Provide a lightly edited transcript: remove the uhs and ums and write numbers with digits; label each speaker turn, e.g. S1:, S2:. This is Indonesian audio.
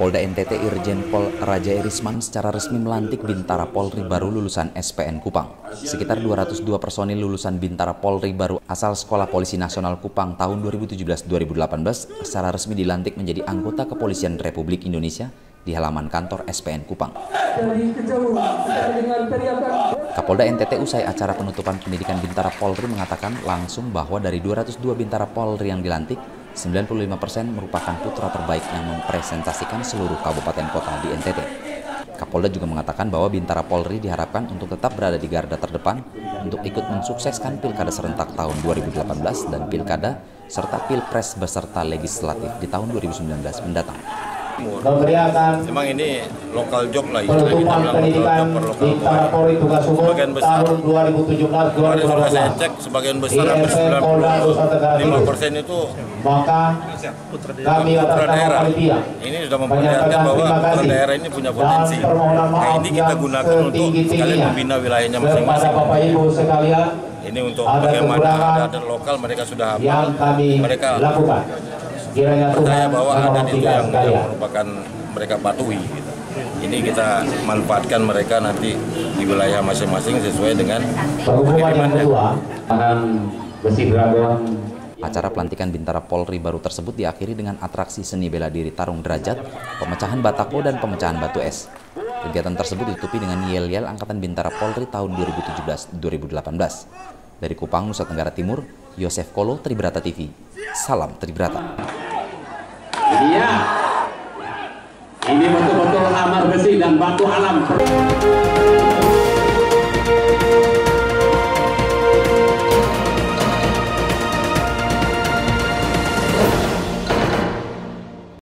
S1: Kapolda NTT Irjen Pol Raja Irisman secara resmi melantik Bintara Polri baru lulusan SPN Kupang. Sekitar 202 personil lulusan Bintara Polri baru asal Sekolah Polisi Nasional Kupang tahun 2017-2018 secara resmi dilantik menjadi anggota Kepolisian Republik Indonesia di halaman kantor SPN Kupang. Kapolda NTT usai acara penutupan pendidikan Bintara Polri mengatakan langsung bahwa dari 202 Bintara Polri yang dilantik, 95% merupakan putra terbaik yang mempresentasikan seluruh kabupaten kota di NTT. Kapolda juga mengatakan bahwa Bintara Polri diharapkan untuk tetap berada di garda terdepan untuk ikut mensukseskan Pilkada serentak tahun 2018 dan Pilkada serta Pilpres beserta legislatif di tahun 2019 mendatang.
S2: Memang ini lokal job lah, istilah kita bilang lokal job per lokal. Sebagian besar, kemarin sudah saya cek, sebagian besar hampir 95% itu putra daerah. Ini sudah memperlihatkan bahwa putra daerah ini punya potensi. Nah, ini kita gunakan untuk sekalian membina wilayahnya masing-masing. Ini untuk bagaimana ada lokal mereka sudah hafal, mereka percaya bahwa adat itu yang merupakan mereka patuhi. Gitu. Ini kita manfaatkan mereka nanti di wilayah masing-masing sesuai dengan kirimannya.
S1: Acara pelantikan Bintara Polri baru tersebut diakhiri dengan atraksi seni bela diri tarung derajat, pemecahan batako dan pemecahan batu es. Kegiatan tersebut ditutupi dengan yel-yel Angkatan Bintara Polri tahun 2017-2018. Dari Kupang, Nusa Tenggara Timur, Yosef Kolo, Tribrata TV. Salam Tribrata.
S3: Iya, ini betul-betul amar besi dan batu alam.